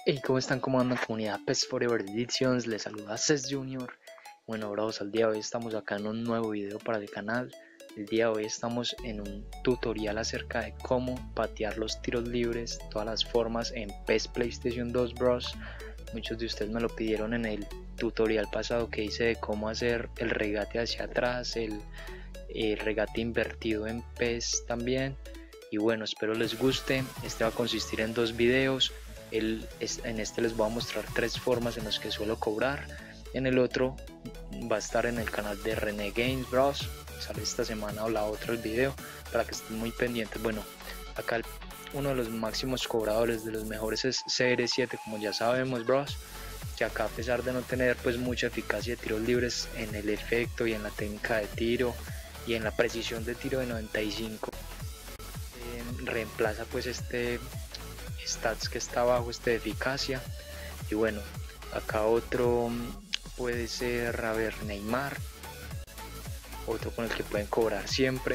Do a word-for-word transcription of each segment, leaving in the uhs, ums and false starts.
Hey, ¿cómo están? ¿Cómo andan, comunidad PES Forever Editions? Les saluda Cés Junior. Bueno, bros, al día de hoy estamos acá en un nuevo video para el canal. El día de hoy estamos en un tutorial acerca de cómo patear los tiros libres, todas las formas en PES PlayStation dos, bros. Muchos de ustedes me lo pidieron en el tutorial pasado que hice de cómo hacer el regate hacia atrás, el, el regate invertido en PES también. Y bueno, espero les guste. Este va a consistir en dos videos. El, en este les voy a mostrar tres formas en las que suelo cobrar. En el otro va a estar en el canal de René Games Bros. Sale esta semana o la otra el video para que estén muy pendientes. Bueno, acá el, uno de los máximos cobradores de los mejores es C R siete, como ya sabemos, bros. Que acá, a pesar de no tener pues mucha eficacia de tiros libres en el efecto y en la técnica de tiro y en la precisión de tiro de noventa y cinco, eh, reemplaza pues este stats que está abajo, este de eficacia. Y bueno, acá otro puede ser, a ver, Neymar, otro con el que pueden cobrar siempre.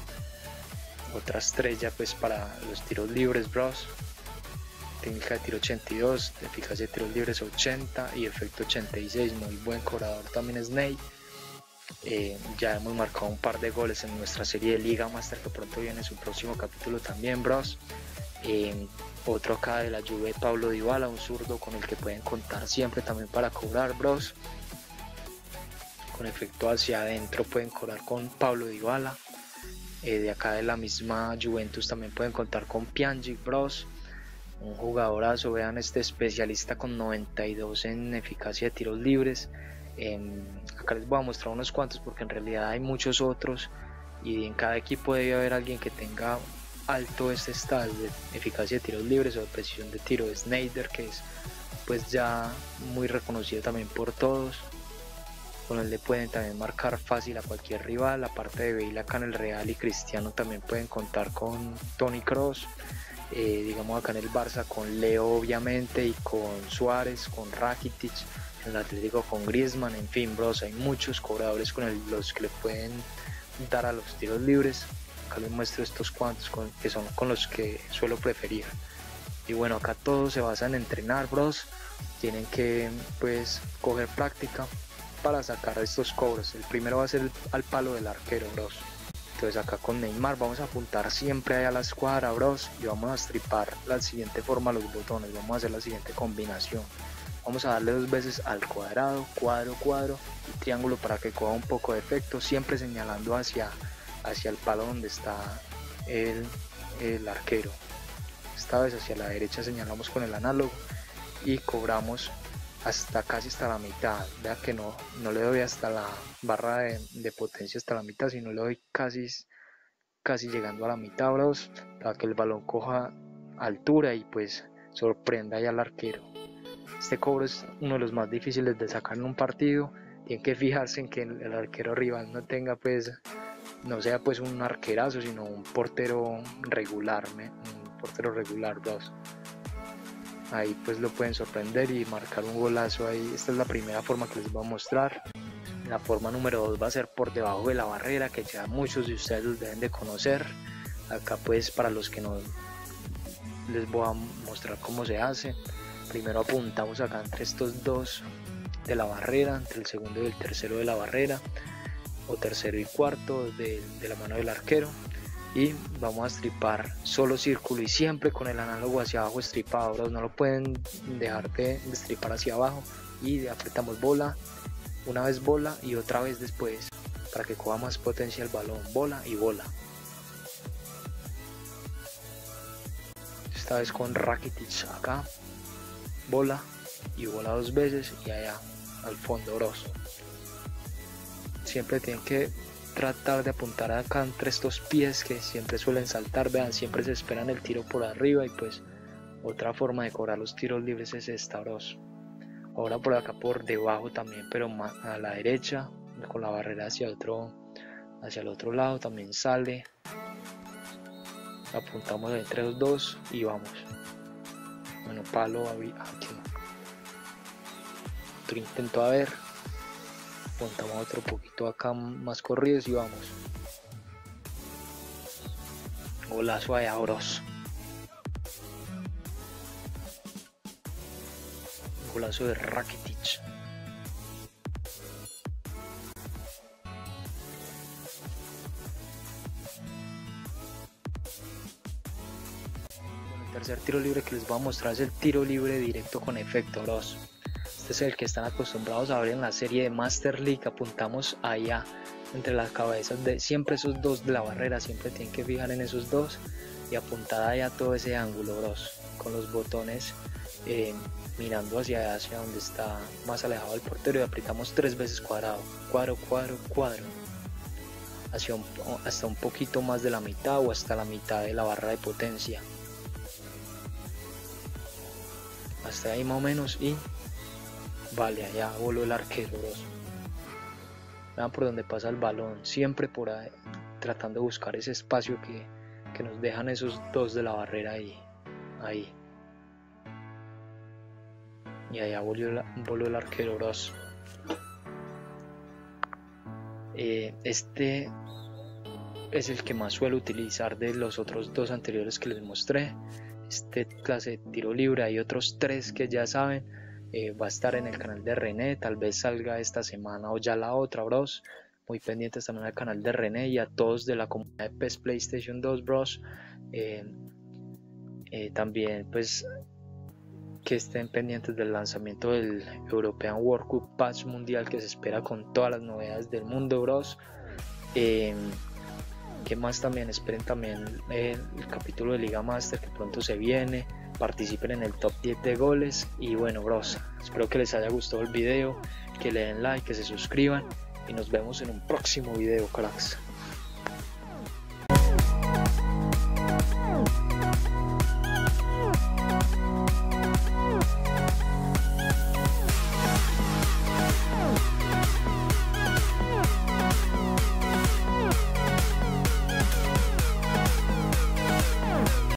Otra estrella pues para los tiros libres, bros. Técnica de tiro ochenta y dos, de eficacia de tiros libres ochenta y efecto ochenta y seis. Muy buen cobrador también es Ney. Eh, ya hemos marcado un par de goles en nuestra serie de Liga Master, que pronto viene su próximo capítulo también, bros. Eh, otro acá de la Juve, Pablo Dybala, un zurdo con el que pueden contar siempre también para cobrar, bros. Con efecto hacia adentro pueden cobrar con Pablo Dybala. Eh, de acá de la misma Juventus también pueden contar con Pjanic, bros. Un jugadorazo, vean este especialista con noventa y dos en eficacia de tiros libres. Eh, acá les voy a mostrar unos cuantos porque en realidad hay muchos otros y en cada equipo debe haber alguien que tenga alto este stat de eficacia de tiros libres o de precisión de tiro. De Sneijder, que es pues ya muy reconocido también por todos, con él le pueden también marcar fácil a cualquier rival. Aparte de Bale acá en el Real y Cristiano también pueden contar con Toni Kroos. Eh, digamos acá en el Barça con Leo obviamente, y con Suárez, con Rakitic, en el Atlético con Griezmann. En fin, bros, hay muchos cobradores con el, los que le pueden dar a los tiros libres. Acá les muestro estos cuantos con, que son con los que suelo preferir. Y bueno, acá todo se basa en entrenar, bros. Tienen que pues coger práctica para sacar estos cobros. El primero va a ser el, al palo del arquero, bros. Entonces acá con Neymar vamos a apuntar siempre ahí a la escuadra, bros, y vamos a stripar la siguiente forma los botones. Vamos a hacer la siguiente combinación. Vamos a darle dos veces al cuadrado, cuadro, cuadro y triángulo para que coja un poco de efecto, siempre señalando hacia, hacia el palo donde está el, el arquero. Esta vez hacia la derecha señalamos con el análogo y cobramos hasta casi hasta la mitad. Vea que no, no le doy hasta la barra de, de potencia hasta la mitad, sino le doy casi, casi llegando a la mitad, bros, para que el balón coja altura y pues sorprenda ya al arquero. Este cobro es uno de los más difíciles de sacar en un partido. Tienen que fijarse en que el, el arquero rival no tenga pues, no sea pues un arquerazo, sino un portero regular, un portero regular, bros. Ahí pues lo pueden sorprender y marcar un golazo ahí. Esta es la primera forma que les voy a mostrar. La forma número dos va a ser por debajo de la barrera, que ya muchos de ustedes los deben de conocer. Acá pues para los que no, les voy a mostrar cómo se hace. Primero apuntamos acá entre estos dos de la barrera, entre el segundo y el tercero de la barrera, o tercero y cuarto de, de la mano del arquero. Y vamos a stripar solo círculo y siempre con el análogo hacia abajo stripado, bros. No lo pueden dejar de stripar hacia abajo. Y apretamos bola, una vez bola y otra vez después, para que coja más potencia el balón. Bola y bola. Esta vez con Rakitic acá, bola y bola dos veces y allá al fondo, bros. Siempre tienen que tratar de apuntar acá entre estos pies que siempre suelen saltar. Vean, siempre se esperan el tiro por arriba. Y pues otra forma de cobrar los tiros libres es esta, bros. Ahora por acá por debajo también, pero a la derecha, con la barrera hacia otro, hacia el otro lado también sale. Apuntamos entre los dos y vamos. Bueno, palo aquí. Otro intento, a ver. Apuntamos otro poquito acá más corridos y vamos. Golazo allá, bros. Golazo de Rakitic. Bueno, el tercer tiro libre que les voy a mostrar es el tiro libre directo con efecto, bros. Este es el que están acostumbrados a ver en la serie de Master League. Apuntamos allá entre las cabezas de siempre esos dos de la barrera, siempre tienen que fijar en esos dos y apuntar allá todo ese ángulo, bros, con los botones eh, mirando hacia allá, hacia donde está más alejado del portero, y apretamos tres veces cuadrado, cuadro, cuadro, cuadro, hacia un, hasta un poquito más de la mitad o hasta la mitad de la barra de potencia, hasta ahí más o menos, y vale, allá voló el arquero, bros. Vean por donde pasa el balón, siempre por ahí, tratando de buscar ese espacio que, que nos dejan esos dos de la barrera ahí, ahí. Y allá voló, la, voló el arquero, bros. Eh, este es el que más suelo utilizar de los otros dos anteriores que les mostré. Este clase de tiro libre, hay otros tres que ya saben. Eh, va a estar en el canal de René, tal vez salga esta semana o ya la otra, bros. Muy pendientes también al canal de René y a todos de la comunidad de P E S PlayStation dos, bros. Eh, eh, también pues que estén pendientes del lanzamiento del European World Cup Pass Mundial, que se espera con todas las novedades del mundo, bros. Eh, que más también esperen también eh, el capítulo de Liga Master que pronto se viene, participen en el top diez de goles. Y bueno, bros, espero que les haya gustado el video, que le den like, que se suscriban y nos vemos en un próximo video, cracks.